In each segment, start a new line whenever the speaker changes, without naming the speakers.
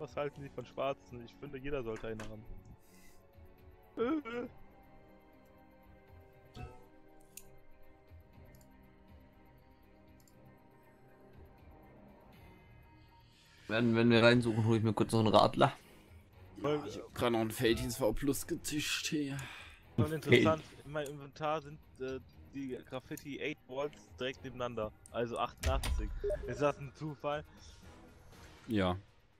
was halten Sie von Schwarzen? Ich finde, jeder sollte einen haben.
Wenn wir reinsuchen, hole ich mir kurz noch einen Radler.
Ja, ich habe gerade noch ein Felddienst V Plus gezischt hier.
Und interessant, in meinem Inventar sind die Graffiti 8 Walls direkt nebeneinander. Also 88. Ist das ein Zufall?
Ja.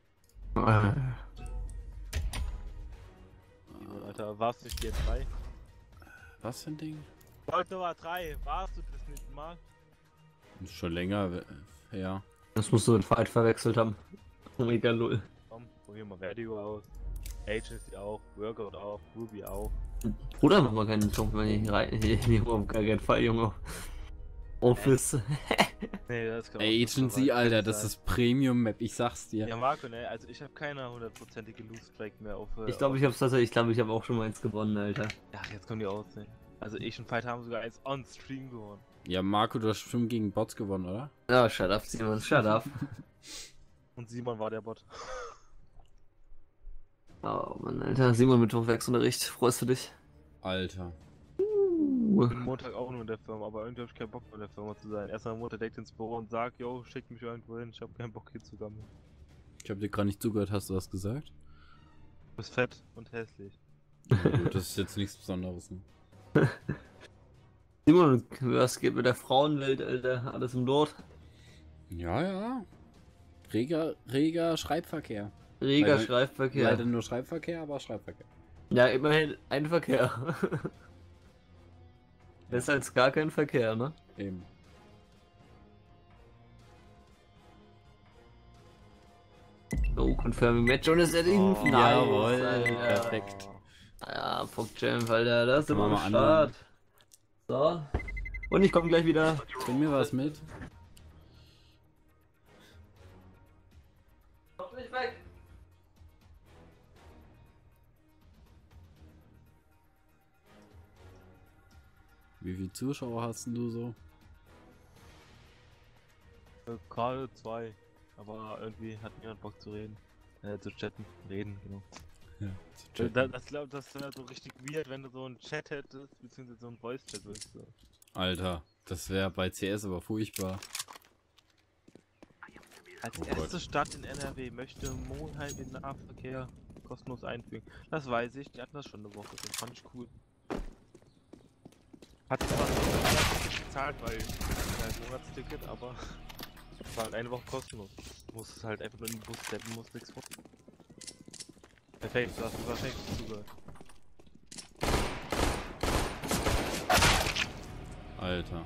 Alter, warst du nicht die 3?
Was für ein Ding?
Gold Nummer 3, warst du das nicht mal?
Ist schon länger her.
Das musst du mit Fight verwechselt haben. Omega 0.
Komm, probier mal Vertigo aus. Agency auch, Workout auch, Ruby auch.
Bruder, mach mal keinen Song, wenn ich hier rein. Junge, auf gar keinen Fall, Junge. Office.
Nee, das kann auch
Agency, Alter, das ist Premium-Map, ich sag's dir.
Ja, Marco, ne, also ich habe keine hundertprozentige Loose-Strike mehr auf.
Ich glaube, ich hab's tatsächlich, ich habe auch schon mal eins gewonnen, Alter.
Ach, jetzt kommen die aus, ne? Also ich und Fight haben sogar eins on Stream gewonnen.
Ja, Marco, du hast bestimmt gegen Bots gewonnen, oder?
Ja, shut up, Simon, shut up.
Und Simon war der Bot.
Oh Mann, Alter, Simon mit Hochwerksunterricht, freust du dich?
Alter.
Ich bin Montag auch nur in der Firma, aber irgendwie habe ich keinen Bock bei der Firma zu sein. Erstmal Montag direkt ins Büro und sagt, yo, schick mich irgendwo hin, ich habe keinen Bock hier zu gammeln.
Ich habe dir gerade nicht zugehört, hast du was gesagt?
Du bist fett und hässlich.
Ja, gut, das ist jetzt nichts Besonderes. Ne?
Simon, was geht mit der Frauenwelt, Alter? Alles im Lot?
Ja, ja. Reger Schreibverkehr.
Reger
Leider-
Schreibverkehr.
Leider nur Schreibverkehr, aber Schreibverkehr.
Ja, immerhin ein Verkehr. Besser als gar kein Verkehr, ne?
Eben.
Oh, confirming match und es ist nice,
jawohl,
Alter.
perfekt.
Ja, Puckjamp, Alter, das ist
Können wir
immer
mal
am Start. So. Und ich komme gleich wieder.
Bring mir was mit.
Komm nicht weg.
Wie viele Zuschauer hast denn du so?
Gerade 2. Aber irgendwie hat niemand Bock zu reden. Zu chatten. Reden, genau.
Ja,
Das wäre so richtig weird, wenn du so einen Chat hättest, beziehungsweise so einen Voice-Chat würdest. So.
Alter, das wäre bei CS aber furchtbar.
Als
Oh
erste
Gott.
Stadt in NRW möchte Monheim den Nahverkehr kostenlos einfügen. Das weiß ich, die hatten das schon eine Woche, das fand ich cool. Hat zwar nicht gezahlt, weil ein Monatsticket, aber es war halt eine Woche kostenlos. Du musst halt einfach nur in den Bus steppen, musst nichts von. Perfekt, du hast wahrscheinlich nicht zugehört.
Alter.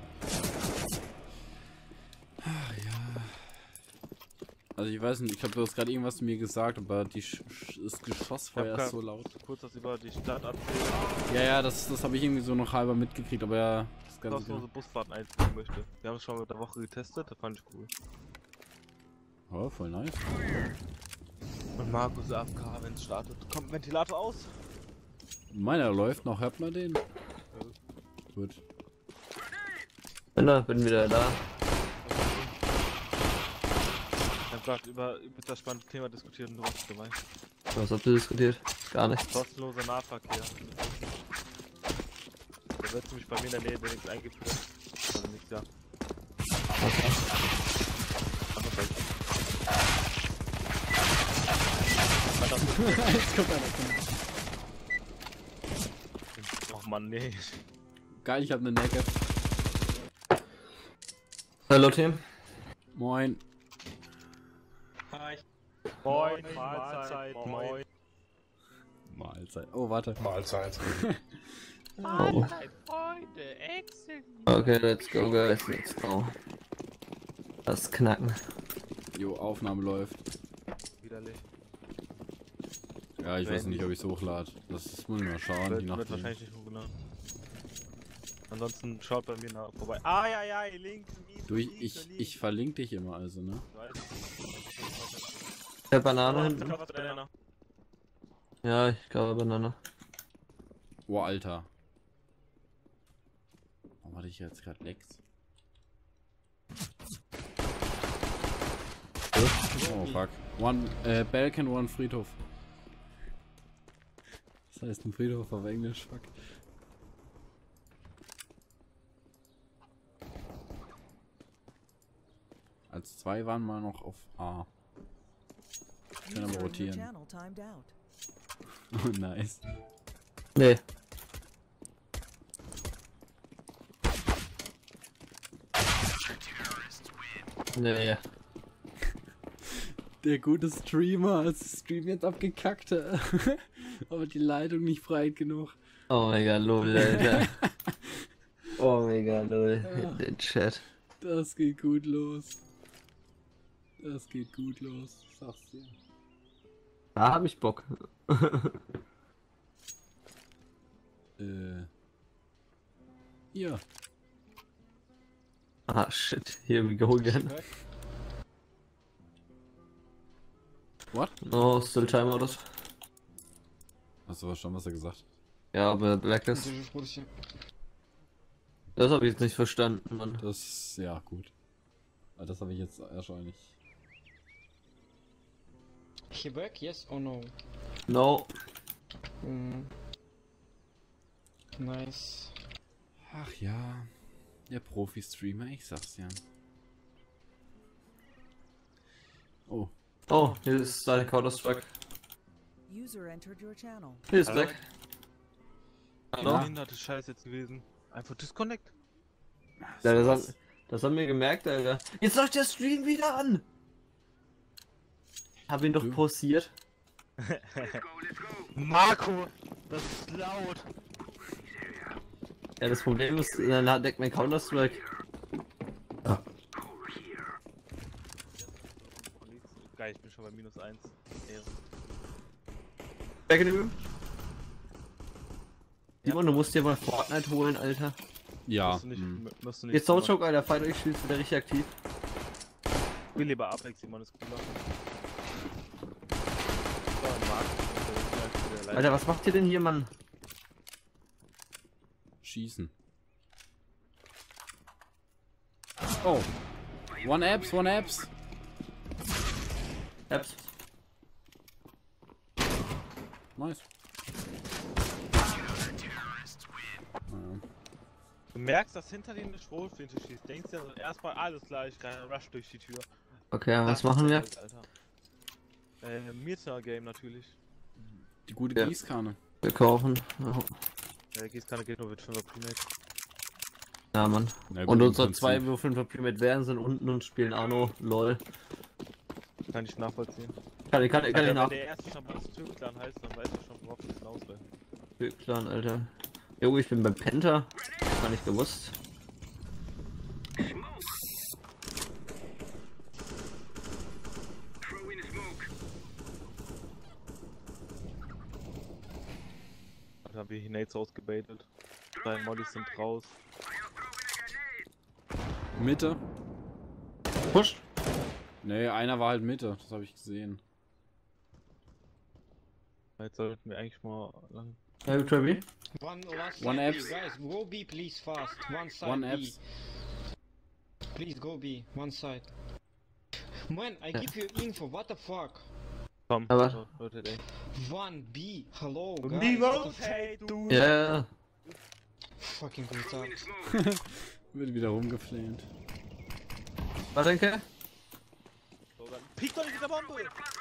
Ach, ja. Also ich weiß nicht, ich glaube, du hast gerade irgendwas zu mir gesagt, aber das Geschossfeuer ist so laut.
Kurz was über die Stadt erzählen.
Ja, das habe ich irgendwie so noch halber mitgekriegt, aber ja, das Ganze.
Kostenlose Busfahrten einfügen möchte. Wir haben es schon mit der Woche getestet, das fand ich cool.
Oh, voll nice.
Und Markus AFK, wenn es startet. Kommt Ventilator aus?
Meiner läuft noch, hört man den? Gut.
Bin wieder da.
Ich hab gerade über das spannende Thema diskutiert und du warst dabei.
Was habt ihr diskutiert? Gar nichts.
Kostenloser Nahverkehr. Da wird nämlich bei mir in der Nähe nichts eingeführt. Also nichts, ja.
Okay.
Aber vielleicht.
Jetzt kommt einer.
Och Mann, nee.
Geil, ich hab ne Necke.
Hallo Team.
Moin.
Hi. Moin, Mahlzeit, moin.
Mahlzeit. Oh, warte.
Mahlzeit.
Mahlzeit, Freunde, Exit.
Okay, let's go guys, let's go. Das Knacken.
Jo, Aufnahme läuft.
Widerlich.
Ja, ich weiß nicht, ob ich es hochlade. Das muss ich mal schauen.
Wird
Je nachdem.
wahrscheinlich nicht hochgeladen. Ansonsten schaut bei mir nach vorbei. Ah ja, ja, links, mies,
Du, ich verlinke dich immer, also, ne?
Der Banane hinten. Ja, ich glaube Banane.
Oh, Alter. Warum hatte ich jetzt gerade Lex? Oh fuck. One Balkan, one Friedhof. Das heißt ein Friedhof auf Englisch, fuck. Als zwei waren wir noch auf A. Können aber rotieren. Oh, nice.
Nee. Nee.
Der gute Streamer, als Stream jetzt abgekackt. Aber die Leitung nicht breit genug.
Oh mega lol, Alter. Oh mega lol. In den Chat.
Das geht gut los. Das geht gut los, sag's dir.
Da hab ich Bock.
Hier.
Ah shit, here we go again.
What?
No, still timeout.
Hast du verstanden, was er gesagt hat?
Ja, aber Black ist. Das habe ich jetzt nicht verstanden, Mann.
Das, ja, gut. Aber das habe ich jetzt wahrscheinlich.
He back, yes or no?
No.
Nice.
Ach ja. Der Profi-Streamer, ich sag's ja. Oh.
Oh, hier ist dein Counter-Strike.
User entered your channel.
Hier ist
Hallo?
Black.
Hallo?
Hallo?
Behinderte Scheiß jetzt gewesen. Einfach Disconnect.
Ja, das haben wir gemerkt, Alter. Jetzt läuft der Stream wieder an! Hab ihn doch
Du?
pausiert.
Marco, das ist laut.
Ja, das Problem ist, dann hat Deck mein Counter-Strike.
Geil, ich bin schon bei -1. Ehre.
Back in the room. Simon, du musst dir mal Fortnite holen, Alter.
Ja.
Musst du nicht, musst du nicht
Jetzt Soulchoke, Alter, Fight euch spielst wieder richtig aktiv.
Ich will lieber Apex, Simon, ist cooler. So, Marco,
Alter, was macht ihr denn hier, Mann?
Schießen. Oh. One Apps, one Apps.
Apps.
Nice.
Du merkst, dass hinter dir eine Schrotflinte schießt. Denkst dir also erstmal alles gleich, keiner Rush durch die Tür.
Okay, was
Das
machen
ist
wir?
alt, Alter. Mirza Game natürlich.
Die gute
Ja.
Gießkanne.
Wir kaufen. Oh.
Gießkanne geht nur mit 5er Primate.
Ja, Mann.
Na gut,
Und
im
unsere
Prinzip.
2 5er Primate werden sind unten und spielen Arno. Lol.
Kann ich nachvollziehen.
Kann ich
Alter,
nach.
wenn der erste schon was Türklan heißt, dann weißt du schon, worauf das hinaus will.
Clan, Alter. Jo, ich bin bei Penta. Gar nicht gewusst.
Da haben wir Nades ausgebaitet. 3 Mollys sind raus.
Mitte.
Push.
Nee, einer war halt Mitte. Das habe ich gesehen.
Jetzt sollten wir eigentlich mal lang.
Hey, Trevi.
One last
One
side
apps.
B, guys. Go B, please, fast. One side
One
B.
apps.
Please go B. One side. Man, I give you info. What the fuck?
Komm,
Aber-
so, Leute, ey.
One B. Hello,
Me
guys. What the
rotate, du!
Ja.
fucking retard.
Wird wieder rumgeflamed.
Was denke?
So, dann piek doch nicht mit der Bombe!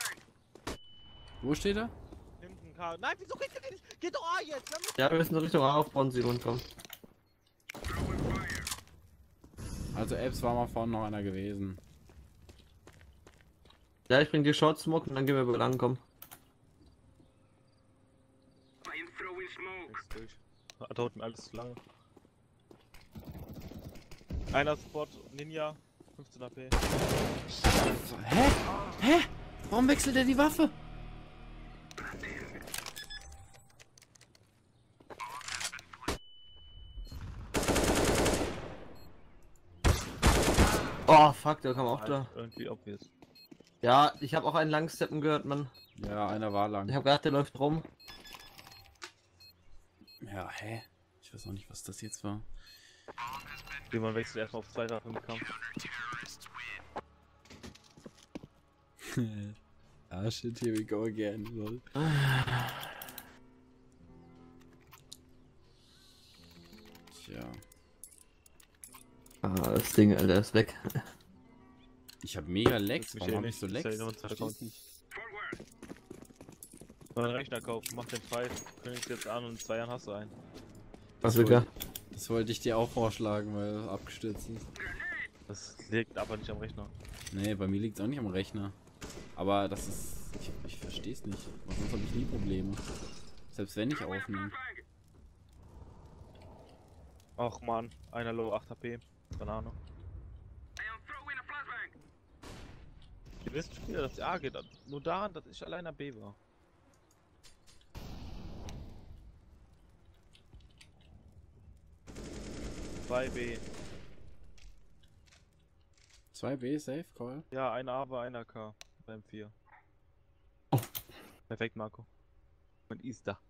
Wo steht er?
Hinten, Karl. Nein, wieso geht der nicht? Geht doch A jetzt! Dann
Ja, wir müssen Richtung A aufbauen, sie kommen.
Also Apps war mal vorne noch einer gewesen.
Ja, ich bring die Short Smoke und dann gehen wir über lang kommen.
nichts durch. Dauert mir alles zu lange. Einer Spot, Ninja, 15 AP.
Hä? Hä? Warum wechselt er die Waffe?
Oh, fuck, der kam auch da.
Irgendwie obvious.
Ja, ich habe auch einen Langsteppen gehört, Mann.
Ja, einer war lang.
Ich habe gedacht, der läuft rum.
Ja, hä? Ich weiß auch nicht, was das jetzt war.
Wie man wechselt erstmal auf 2 Waffen im Kampf.
Ah, shit, here we go again. Lol. Tja.
Ah, das Ding, Alter, ist weg.
Ich hab mega Lags.
Mich
Warum
eh
hab ich
nicht.
so
Ist ja
Lags?
nur ein zweiter
Versteh's
Account.
nicht.
Mal einen Rechner kaufen, mach den frei, kündigst jetzt an und in 2 Jahren hast du einen.
Also klar.
Das wollte ich dir auch vorschlagen, weil er abgestürzt ist.
Das liegt aber nicht am Rechner.
Nee, bei mir liegt's auch nicht am Rechner. Aber das ist... Ich versteh's nicht. Weil sonst habe ich nie Probleme. Selbst wenn ich aufnehme.
Ach man, einer low 8 HP. Keine Ahnung. Ihr wisst Spieler, dass A geht. Nur daran, dass ich alleiner B war. Bei B.
2B, safe, Call.
Ja, einer A war einer K. Beim 4. Perfekt, Marco. Und ist da.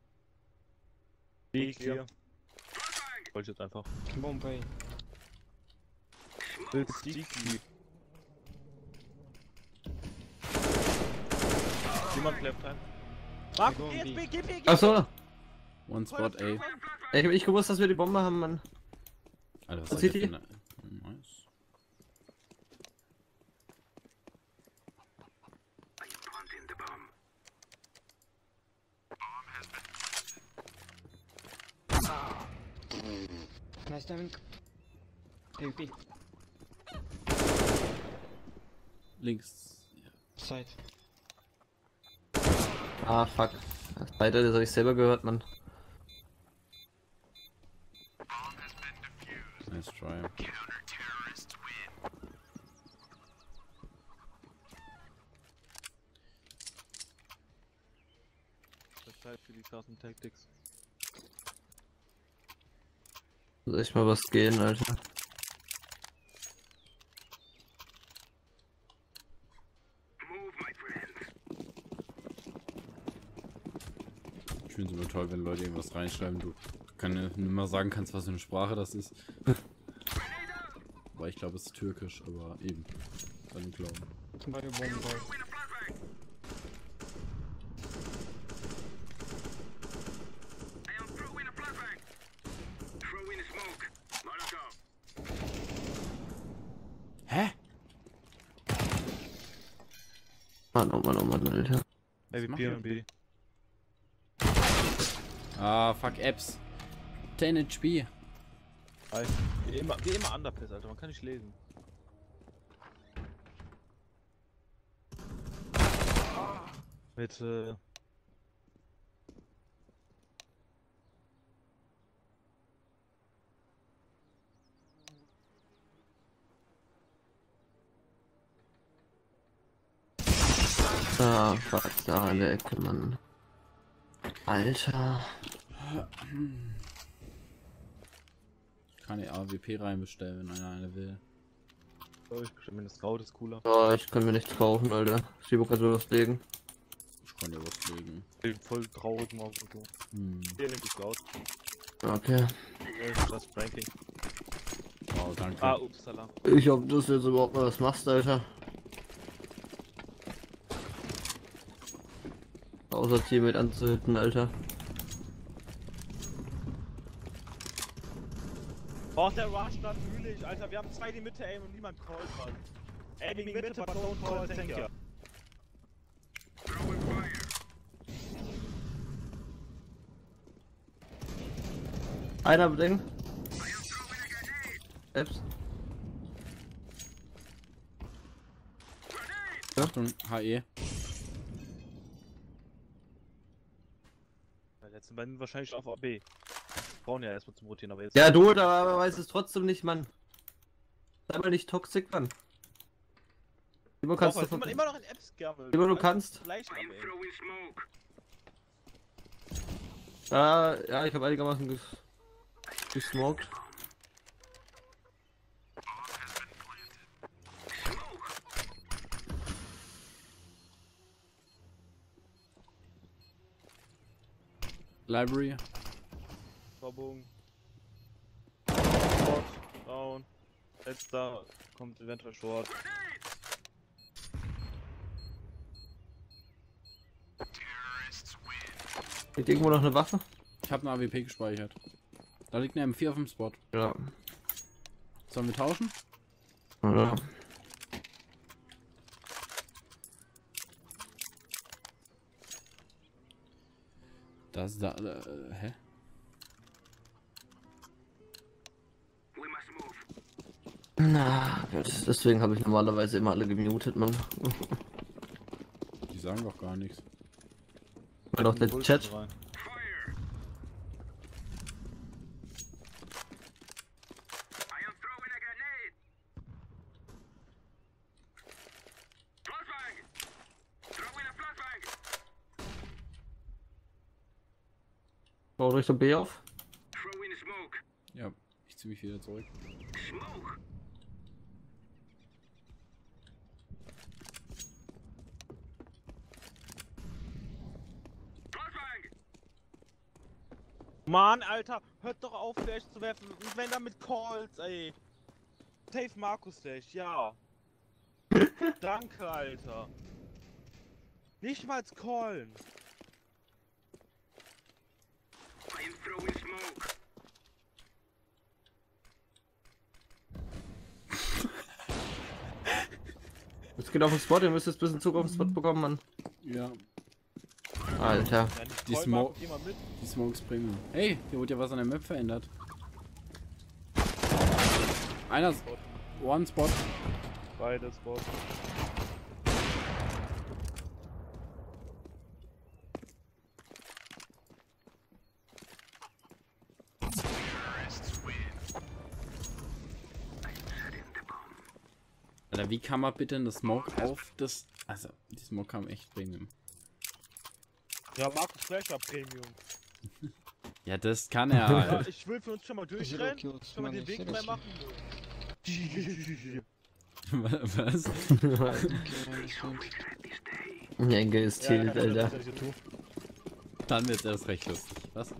B clear. Wollte ich jetzt einfach.
Bomb A.
Willst die clear? Jemand bleibt rein. Marco,
Go
geh
B.
jetzt B, geh B, geh
Achso,
One Spot A.
ich hab nicht gewusst, dass wir die Bombe haben, Mann.
Alter, was
Was
seid
sieht
ihr
die?
für eine... Nice.
Nice timing. AWP.
Links. Ja.
Side.
Ah, fuck. Das zweite, das hab ich selber gehört, Mann.
Nice try.
Das ist Zeit für die krassen Tactics.
Muss echt mal was gehen, Alter.
Ich finde es immer toll, wenn Leute irgendwas reinschreiben, du nicht mal sagen kannst, was für eine Sprache das ist. Aber ich glaube, es ist türkisch, aber eben. Kann ich glauben.
By your bomb boy.
Hä?
Mann, oh Mann, Alter.
Maybe
macht
B
ihr?
und B.
Ah, fuck Apps. 10 HP.
Wie immer Underpass, Alter, man kann nicht lesen. Mit
Ah, fuck, da in der Ecke, Mann. Alter.
Ich kann die AWP reinbestellen, wenn einer eine will.
ich bestimmt das Scout ist cooler.
Oh, ich kann mir nichts kaufen, Alter. Ich will gerade was legen.
Ich kann dir was legen.
Den voll traurigen Maus und so.
Hm.
Hier nimmt die Scout.
Okay.
Das Ranking.
Wow, danke.
Ah, upsala.
Ich ob du das jetzt überhaupt mal was machst, Alter. Außer Teammate anzuhitten, Alter.
Oh, der Rush natürlich, Alter. Wir haben 2 in die Mitte aim und niemand callt, Mann. Aiming Mitte, but don't call, thank you.
Einer Ding. Apps.
Achtung, HE.
Die letzten beiden wahrscheinlich auf AB. Brauchen ja erstmal zum Rotieren, aber jetzt.
Ja, du, aber weiß es trotzdem nicht, Mann. Sei mal nicht toxisch, Mann. Immer kannst
Doch,
du
weil immer noch in Apps gammelt.
Immer du kannst.
Vielleicht, aber, ey.
Ja, ich habe einigermaßen gesmoked.
Library.
Verbogen. Short, down. Letzter kommt eventuell short.
Liegt irgendwo noch eine Waffe?
Ich habe eine AWP gespeichert. Da liegt eine M4 auf dem Spot.
Ja.
Sollen wir tauschen?
Ja.
Das da. Hä?
Na, Gott, deswegen habe ich normalerweise immer alle gemutet, Mann.
Die sagen doch gar nichts.
Weil auch der Chat.
Rein.
Bau Richtung B auf.
Ja, ich ziehe mich wieder zurück.
Mann, Alter, hört doch auf, Flash zu werfen. Und wenn damit Calls, ey. Safe Markus Flash, ja. Danke, Alter. Nicht mal callen.
Jetzt geht auf den Spot, ihr müsst jetzt ein bisschen Zug auf den Spot bekommen, Mann.
Ja,
Alter.
Ja, nicht
Die
callen,
Smo-
Markus, geh mal mit.
die Smokes Premium. Hey, hier wurde ja was an der Map verändert. Einer. One Spot.
Beide Spots.
Alter, wie kann man bitte eine Smoke auf das. Also, die Smoke kam echt Premium.
Ja, Markus Flash war Premium.
Ja, das kann er
Ja,
halt.
ich will für uns schon mal
Zero
durchrennen.
kills,
Schon mal den
Mann,
Weg frei
seriously.
machen.
Was?
Okay, understand.
Enge ist Tilt, Alter.
Dann wird erst recht lustig. Was?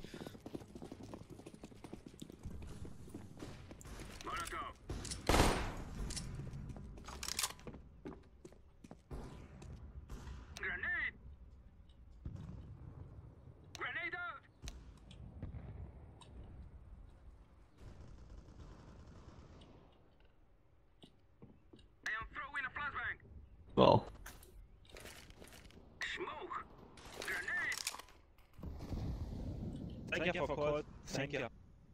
Wow.
Thank you for call. Thank you.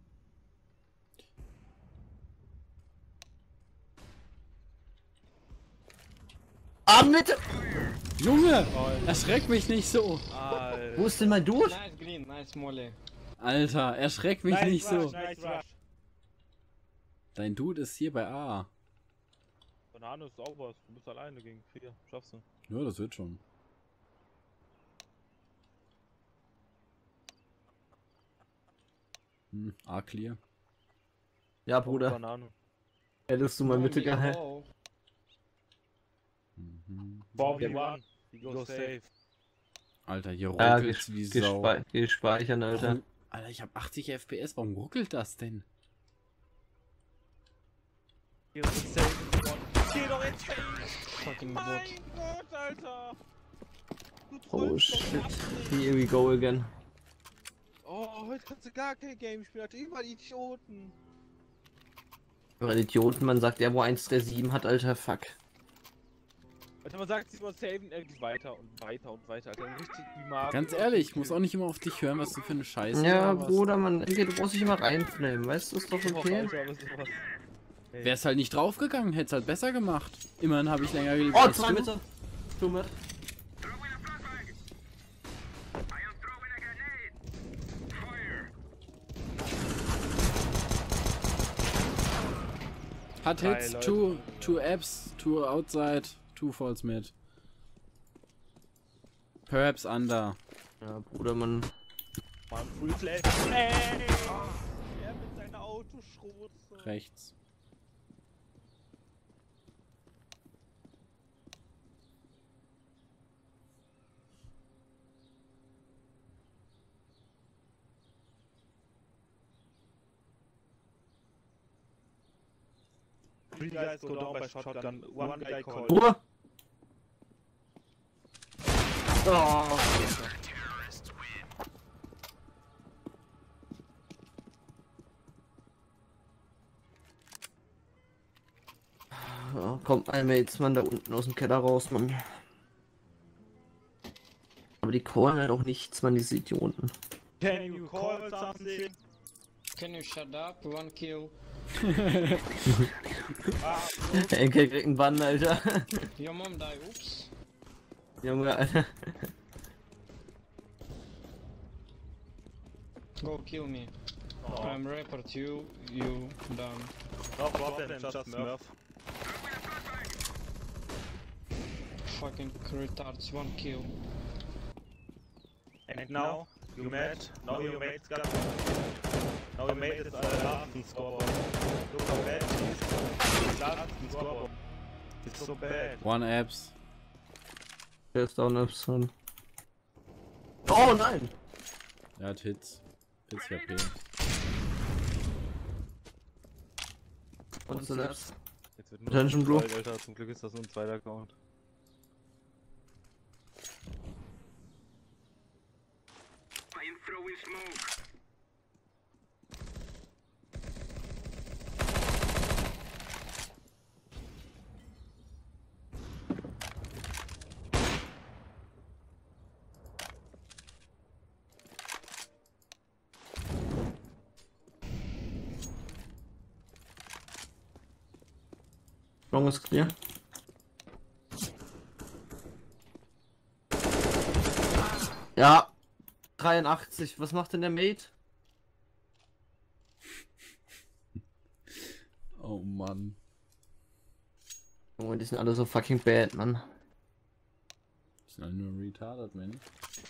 Ah, Mitte!
Junge! Erschreck mich nicht so!
Alter.
Wo ist denn mein Dude?
Nice green, nice Molly.
Alter, erschreck mich nicht so!
Nice rush.
Dein Dude ist hier bei A.
Banane ist auch was. Du bist alleine gegen 4. Schaffst du.
Ja, das wird schon. A clear.
Ja, Bruder.
Banane.
Hättest du mal Mitte gehalten?
Oh,
Mhm.
Bobby one. You go safe.
Alter, hier
Ja,
ruckelt's wie Sau.
gespeichert, Alter.
Alter, ich hab 80 FPS, warum ruckelt das denn?
Geh doch in safe. Geh doch in safe.
fucking
Mein
bot.
Gott, Alter. Du
Oh
trollst doch
shit.
absolut.
Here we go again.
Oh, heute kannst du gar kein Game spielen. Alter. Überall Idioten.
Für einen Idioten, man sagt, der wo 137 hat, Alter, fuck.
Alter, man sagt sich immer saven irgendwie weiter und weiter und weiter. Alter, richtig wie Marco.
Ganz ehrlich, ich muss auch nicht immer auf dich hören, was du für eine Scheiße
Ja,
laberst.
Bruder, man, du brauchst dich immer reinflammen, weißt du, ist doch
Oh,
okay.
Alter, was ist sowas? Hey.
Wär's halt nicht draufgegangen, hätt's halt besser gemacht. Immerhin habe ich länger gelebt
Oh,
als
2
du.
Mitte. Du mit.
Hat
Drei
Hits,
Leute.
two Apps, two outside, two falls mid. Perhaps under.
Ja, Bruder, man.
Mann, Full Flash. Ey! Er mit seiner Autoschrotze.
Rechts.
Three guys go down by shotgun. One guy called.
Ruhe! Oh, kommt ein Mates, Mann, da unten aus dem Keller raus, Mann. Aber die callen halt auch nichts, Mann, diese Idioten.
Can you call something?
Can you shut up? One kill.
Der Enkel kriegt einen Bann, Alter.
Your mom die. Oops.
Junge, Alter.
Go kill me. I'm report you. You done.
No problem, just Murph.
Fucking retards. One kill.
And now, you mad? Now your mate's got... Now your mate is last in scoreboard. Look how bad she is. Last in scoreboard. It's so bad.
One Apps.
Der ist down, Epson. Oh nein!
Er hat Hits. Hits HP.
Und ist der Laps?
Jetzt wird
Attention, Blue.
Alter, zum Glück ist das nur ein zweiter Account.
Long ist clear. Ja. 83. Was macht denn der Mate?
Oh Mann.
Oh, die sind alle so fucking bad, Mann.
Das sind alle nur retarded Menschen.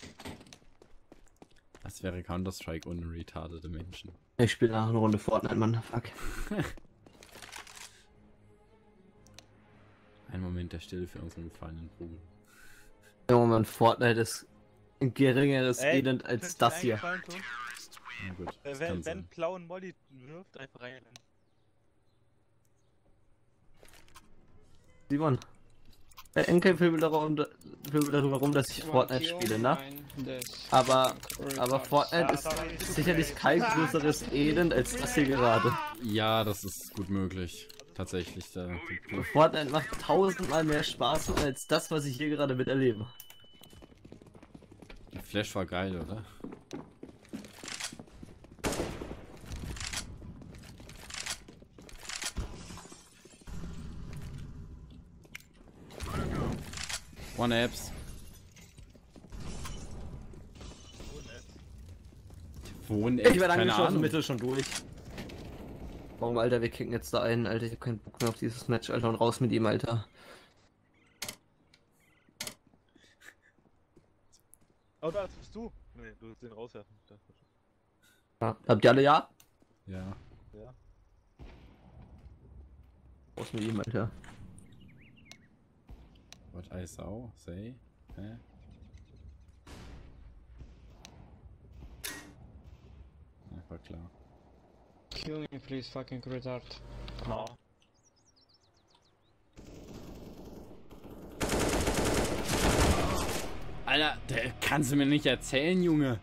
Was wäre Counter-Strike ohne retardete Menschen?
Ich spiele nach einer Runde Fortnite, Mann. Fuck.
Ein Moment der Stille für unseren gefallenen Bruder.
Junge, Mann, Fortnite ist ein geringeres
Ey,
Elend als das hier.
Na gut, das kann
Wenn
sein.
blauen Molly wirft, einfach rein.
Simon. Der Enkel filmt darüber rum, dass ich
One
Fortnite
kill,
spiele, ne?
nine deaths.
Aber
Retards.
Fortnite ist sicherlich kein größeres Elend als das hier gerade.
Ja, das ist gut möglich. Tatsächlich.
Fortnite macht 1000-mal mehr Spaß als das, was ich hier gerade miterlebe.
Die Flash war geil, oder? One Apps. Wohn
Ich werde
keine
angeschossen,
Ahnung.
Mitte schon durch. Warum, Alter, wir kicken jetzt da einen, Alter, ich hab keinen Bock mehr auf dieses Match, Alter, und raus mit ihm, Alter.
Oh, da bist du. Nee, du willst den rauswerfen.
Ja. Habt ihr alle ja?
Ja.
Ja.
Raus mit ihm, Alter.
What I saw, say. Hä? Ja, war klar.
Kill me, please, fucking retard.
No.
Alter, der kannst du mir nicht erzählen, Junge.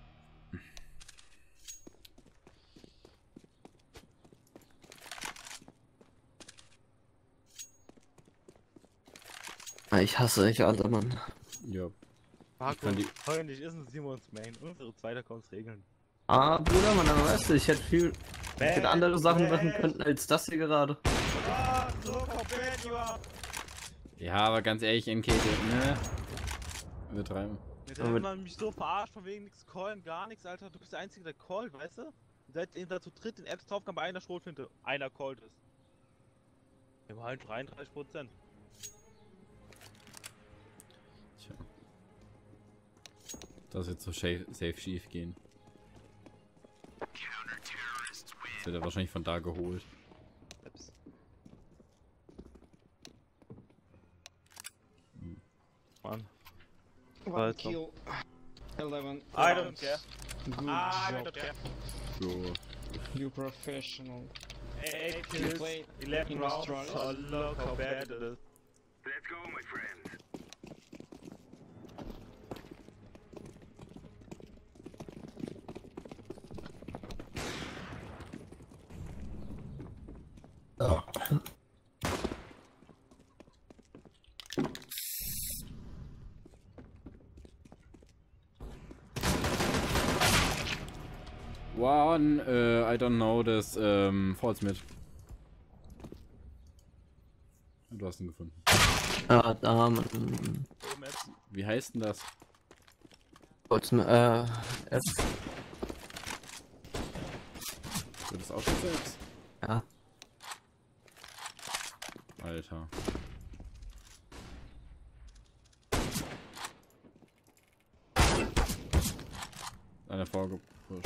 Ich hasse euch alle, Mann.
Ja.
Marco,
kann die-
freundlich ist ein Simons Main. Unsere zweite Accounts regeln.
Ah, Bruder, Mann, aber weißt du, ich hätte andere Sachen machen können als das hier gerade.
Ah, look how bad you are.
Ja, aber ganz ehrlich, NK, ne? Wir treiben.
Jetzt
Aber
hat
mit-
man mich so verarscht, von wegen nichts callen, gar nichts, Alter. Du bist der Einzige, der callt, weißt du? Seid ihr dazu dritt in Apps drauf, kann bei einer Schrotflinte. Einer callt es. Wir haben halt 33%.
Tja. Das wird so safe schief gehen. Das wird er wahrscheinlich von da geholt.
Apps. Mann.
One
Also.
kill. 11.
I don't care.
Good
I
job.
don't care.
So.
You professional.
8
You
kills,
played
11
in
rounds.
Australia.
Oh, look how bad it is.
One, I don't know, das, Falls mit. Du hast ihn gefunden.
Ah, da, Mann.
Oben jetzt.
Wie heißt denn das?
Kurz, F.
Wird das auch schon selbst?
Ja.
Alter. Einer vorgepusht.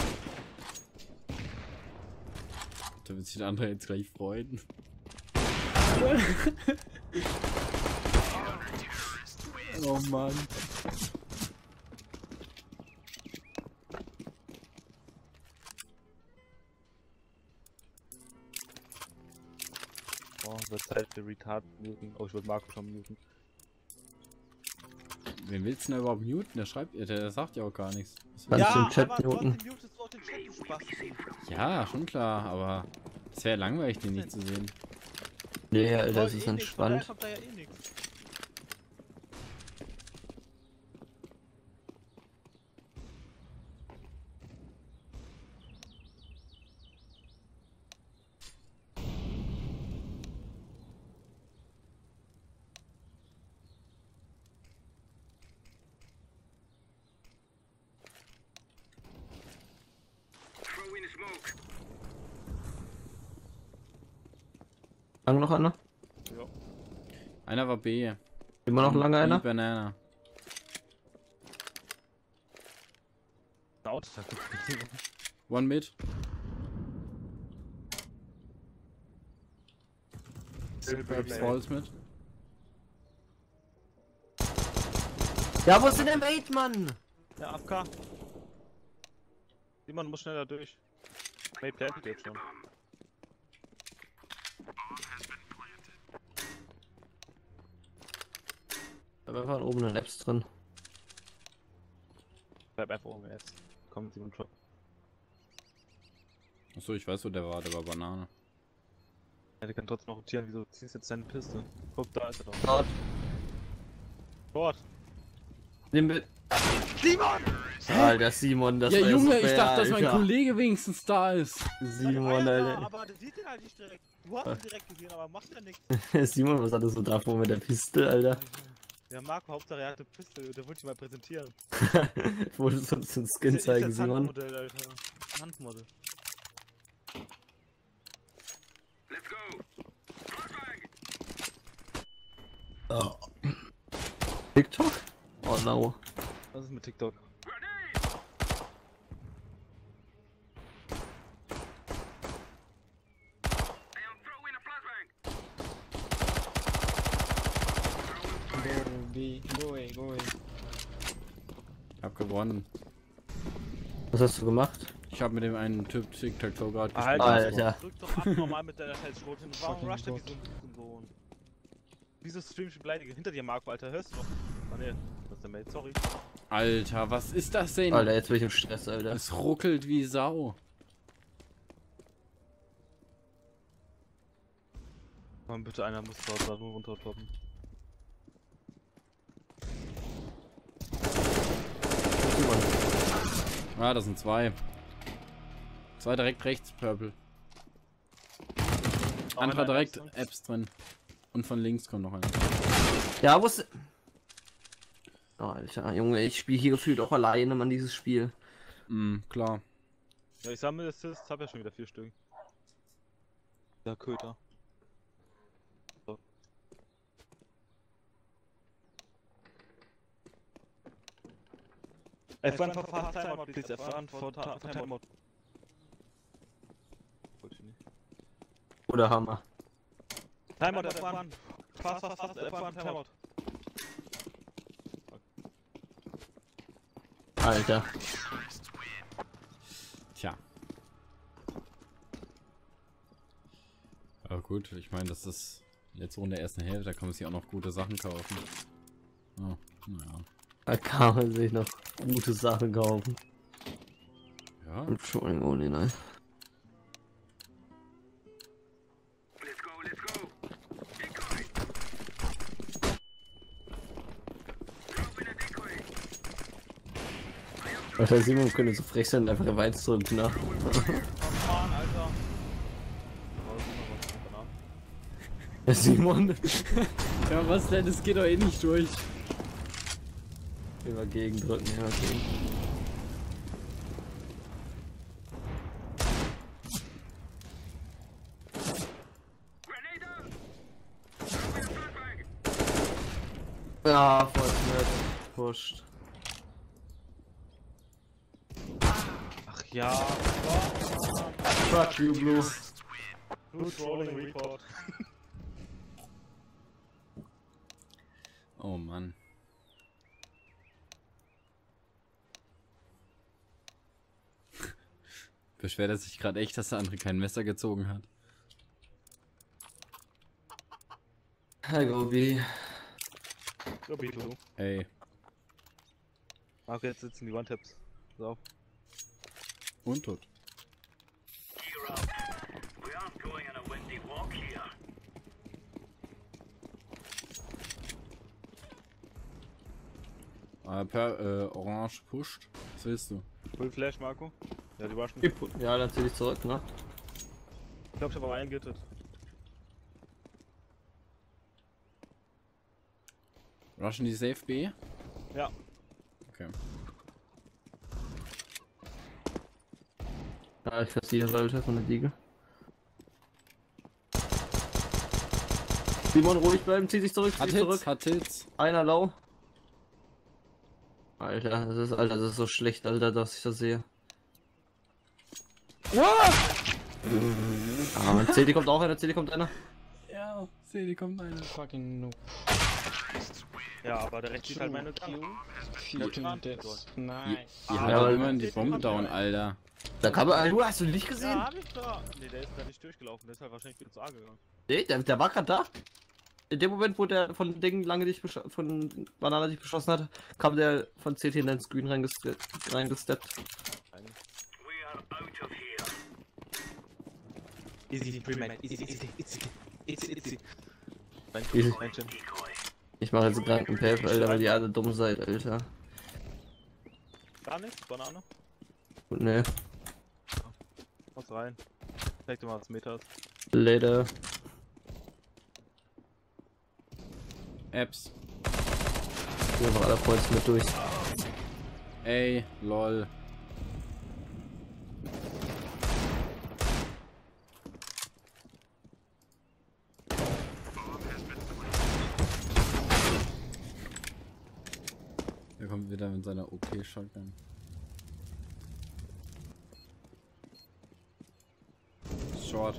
Da wird sich der andere jetzt gleich freuen. Oh Mann.
Oh, wird Zeit für Retard muten. Oh, ich würde Marco schon muten.
Wen willst du denn überhaupt muten? Der schreibt, der sagt ja auch gar nichts.
Kannst du im Chat
aber
muten?
trotzdem mutest du auch den Chat, du Spasti.
Ja, schon klar, aber es wäre langweilig, den nicht zu sehen.
Nee, Alter, das
Voll
ist
eh nix,
entspannt.
Ich hab da ja eh nix.
Lang noch einer?
Ja.
Einer war B.
Immer noch lange einer?
Banana.
Laut.
One mid. Perhaps Falls mit.
Ja, wo ist denn der Mate, Mann?
Ja, AFK. Simon muss schneller durch. Mate plantet jetzt schon.
Da waren oben eine Labs drin.
Bleib einfach oben jetzt. Komm, Simon Drop.
Achso, ich weiß, wo der war Banane.
Ja, der kann trotzdem noch rotieren. Wieso ziehst du jetzt deine Piste? Guck, da ist er doch.
Dort.
Dort.
Nimm mit.
Simon!
Alter, Simon, das
Ja,
war
Junge,
so
ich
fair,
dachte, dass mein
Alter.
Kollege wenigstens da ist.
Simon, Alter.
Aber der sieht den halt nicht direkt. Du hast ihn direkt gesehen, aber macht ja nichts.
Simon, was hattest du da vor mit der Piste, Alter?
Ja, Marco, Hauptsache er hat eine Piste, der wollte ich mal präsentieren.
Wolltest du uns den Skin zeigen,
das
Simon?
Handmodell, Alter. Handmodell.
Oh. TikTok? Oh no.
Was ist mit TikTok?
Go B. Go away, go away.
Ich hab gewonnen.
Was hast du gemacht?
Ich hab mit dem einen Typ Tic-Tac-Toe gerade gespielt.
Alter.
Drück doch ab normal mit deiner scheiß Schrot hin. Warum
Fucking
rusht er wie
Gott.
so ein Sohn? Wieso streamst du beleidige? Hinter dir, Marco, Alter, hörst du doch. Ah ne, das ist der Mate, sorry.
Alter, was ist das denn?
Alter, jetzt bin ich im Stress, Alter.
Es ruckelt wie Sau.
Komm, bitte einer muss dort da runter droppen.
Ah, das sind zwei. Zwei direkt rechts, Purple. Anderer direkt Apps drin. Und von links kommt noch einer.
Ja, wo ist... Oh, Alter, Junge, ich spiele hier gefühlt auch alleine, Mann, dieses Spiel.
Klar.
Ja, ich sammle Assists, hab ja schon wieder 4 Stück. Der Köter. So. F1 for fast timeout, please. F1 for timeout. Wollte ich nicht.
Oder Hammer.
Timeout, F1. Fast, F1, Timeout.
Alter.
Tja. Aber gut, ich meine, das ist jetzt so in der ersten Hälfte, da kann man sich auch noch gute Sachen kaufen. Oh, naja.
Da kann man sich noch gute Sachen kaufen.
Ja.
Entschuldigung, oh nee, nein. Alter, Simon könnte so frech sein und einfach Reweins drücken, ne?
Mann, Alter. Oh,
Simon.
Ja, was denn? Das geht doch eh nicht durch.
Immer gegen drücken, immer gegen. Ja, voll nett. Pusht.
Ach ja.
Fuck you, Blue.
Blue Trolling Report.
Oh Mann. Beschwert er sich gerade echt, dass der andere kein Messer gezogen hat.
Hi, Gobi.
So, Beetle.
Ey.
Marco, jetzt sitzen die One-Taps. So.
Und tot. Orange pusht. Was willst du?
Full Flash, Marco. Ja, die waschen.
Ja, dann zieh ich zurück, ne?
Ich glaube, ich habe aber einen gittet.
Rushen die Safe B?
Ja.
Okay.
Ja, ich versichere Leute von der Liga. Simon, ruhig bleiben, zieh dich zurück, zieh
Hat
dich
Hits,
zurück.
hat Hits.
Einer low. Alter, das ist so schlecht, Alter, dass ich das sehe. Ah, CD kommt auch einer, CD kommt einer.
Ja, sehe, die kommt eine.
Fucking noob.
Ja, aber der rechts sieht halt meine Q.
Fucking this. Nice.
Die
Ja,
hat
aber-
immer die Bombe down, Alter.
Da kann man, du hast du nicht gesehen?
Ja, hab ich da. Nee, der ist da nicht durchgelaufen. Der ist halt wahrscheinlich wieder zu A gegangen.
Nee, der war gerade da. In dem Moment, wo der von Ding lange dich von Banana dich beschossen hat, kam der von CT in den Screen reingesteppt.
Easy, Pre-Mac. Easy.
Easy.
Mention.
Ich mache jetzt gerade einen Pep, Alter, weil ihr alle dumm seid, Alter.
Gar nichts, Banane.
Und ne,
Was rein. Zeig dir mal, was Meta ist.
later.
Apps.
Wir machen alle Points mit durch.
Ey, lol. Er kommt wieder mit seiner OP-Shotgun. Short.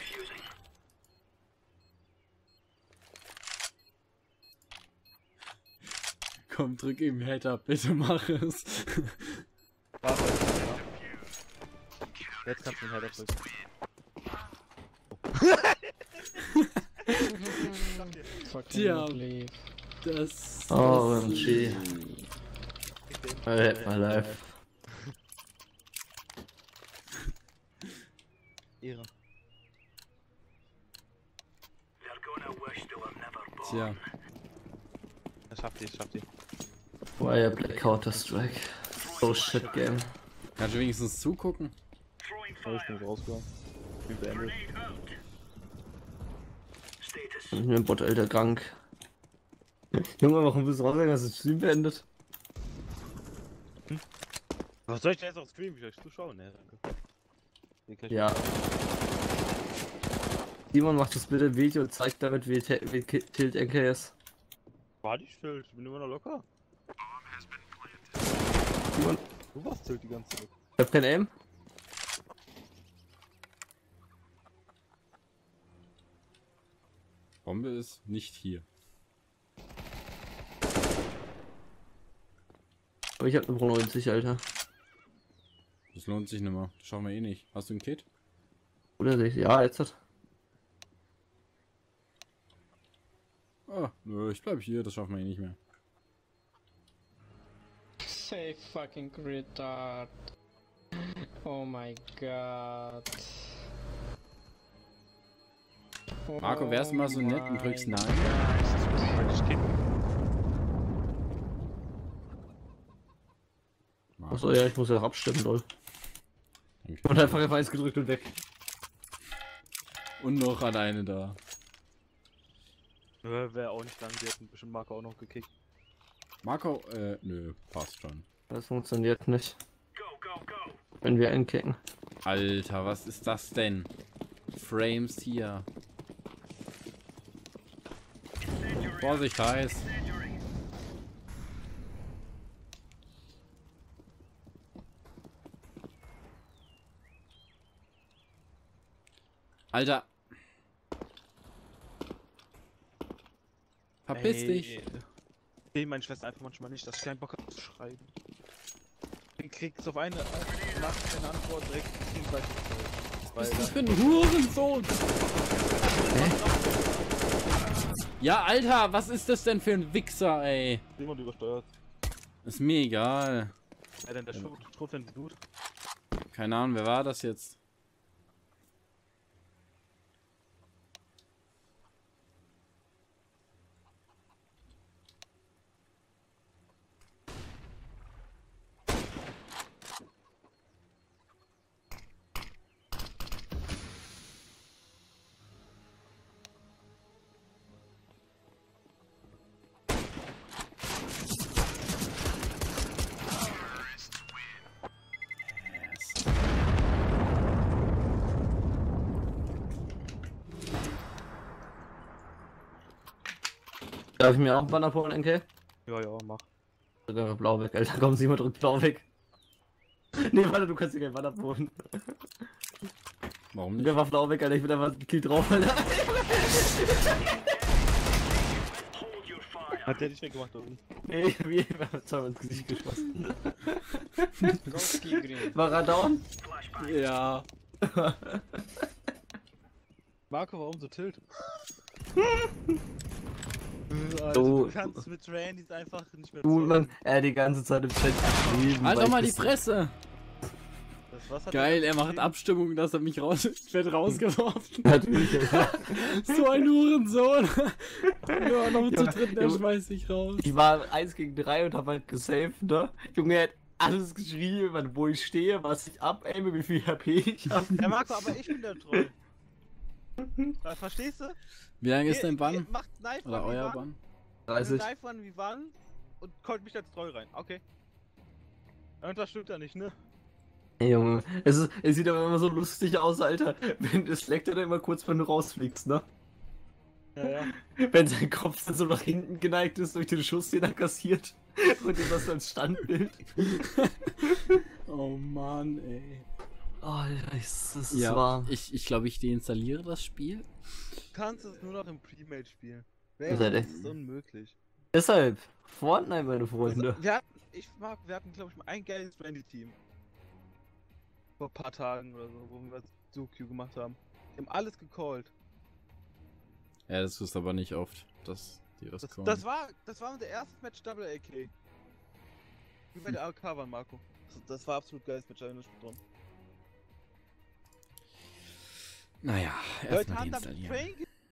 Komm, drück ihm Head up, bitte mach es.
Warte, ja. Jetzt kannst du den Header drücken.
Fucking
Tja.
noob leave.
Das.
OMG. I hate my life.
Ehre.
Tja.
Er schafft die.
Why I play Counter-Strike? So shit game.
Kannst du wenigstens zugucken?
Oh, ich bin rausgegangen. Spiel beendet.
Ich bin ein Bot, Alter, krank. Junge, warum willst du raussagen, dass das Stream beendet?
Was soll ich denn jetzt auf Stream? Ich euch zuschauen? Ne, danke. Hier kann ich
Ja. Simon, macht das bitte Video und zeigt damit, wie Tilt NKS.
War die still, ich bin immer noch locker.
Simon,
Du warst tilt die ganze Zeit.
ich hab kein Aim.
Bombe ist nicht hier.
Aber ich hab eine Pro 90, Alter.
Das lohnt sich nicht mehr. Das schaffen wir eh nicht. Hast du ein Kit?
Oder nicht? Ja, jetzt hat.
Ah, nö, ich bleib hier. Das schaffen wir eh nicht mehr.
Say fucking retard. Oh my god.
Marco, wärst du mal so nett und drückst Nein?
Achso, ja, ich muss ja auch abstimmen, lol.
Okay.
Und einfach F1 gedrückt und weg.
Und noch alleine da.
Wäre auch nicht lang, die hätten bestimmt Marco auch noch gekickt.
Marco, nö, passt schon.
Das funktioniert nicht. Wenn wir einen kicken.
Alter, was ist das denn? Frames hier. Vorsicht, heiß. Alter. Verpiss dich.
Nee, meine Schwester einfach manchmal nicht, dass ich keinen Bock habe zu schreiben. Dann kriegst du auf eine Nachricht eine Antwort direkt gegenseitig.
Was ist das für ein Hurensohn? Ja, Alter, was ist das denn für ein Wichser, ey?
Jemand übersteuert.
Ist mir egal.
Ja, denn der Schrot, wenn sie tut.
Keine Ahnung, wer war das jetzt?
Darf ich mir auch einen Banner holen, NK?
Ja, mach.
Sogar blau weg, Alter. Kommen Sie mal drückt blau weg. Nee, warte, du kannst dir keinen Banner holen.
Warum nicht?
Der war blau weg, Alter. Ich bin einfach gekillt drauf, Alter.
Hat der dich weggemacht, oder?
Nee, wie? Wir haben zweimal ins Gesicht geschossen.
Ghosty Green.
War er down?
Ja.
Marco, warum so tilt?
Du-
du kannst mit Randys einfach nicht mehr
Du,
zocken.
Mann, er die ganze Zeit im Chat geschrieben.
Halt
weil
doch mal
ich
die
das-
Fresse!
Das, was hat
Geil,
der
er macht
geschrieben?
Abstimmung, dass er mich raus... Ich werd rausgeworfen.
Natürlich.
So ein Hurensohn. Ja, noch zu
Junge,
dritt, der
Junge.
schmeißt sich raus.
Ich war 1 gegen 3 und hab halt gesaved, ne? Junge, er hat alles geschrieben, wann- wo ich stehe, was ich abaime, wie viel HP ich hab.
Ja, Marco, aber ich bin der Troll. Verstehst du?
Wie lange ist dein Bann?
Macht Knife
Oder
Run wie
euer
wann?
Bann?
30.
Knife Run wie wann und callt mich als Troll rein. Okay. Irgendwas stimmt da nicht, ne?
Ey, Junge, es sieht aber immer so lustig aus, Alter. Wenn das leckt dann immer kurz, wenn du rausfliegst, ne?
Ja.
Wenn sein Kopf dann so nach hinten geneigt ist durch den Schuss, den er kassiert. Und das so als Standbild.
Oh Mann, ey.
Oh, Alter, das ist
Ja,
wahr.
ich glaube, ich deinstalliere das Spiel.
Du kannst es nur noch im Premade spielen.
Ist halt
Das
echt-
ist unmöglich.
Deshalb, Fortnite, meine Freunde.
Also, wir hatten glaube ich mal ein geiles Brandy-Team. Vor ein paar Tagen oder so, wo wir Sukyu gemacht haben. Die haben alles gecallt.
Ja, das ist aber nicht oft, dass die das kommen.
Das war unser erstes Match Double AK. Wie bei der AK waren, Marco. Das war absolut geiles Match, da bin ich drin.
Naja,
Leute
erstmal
haben damit
deinstallieren.
Train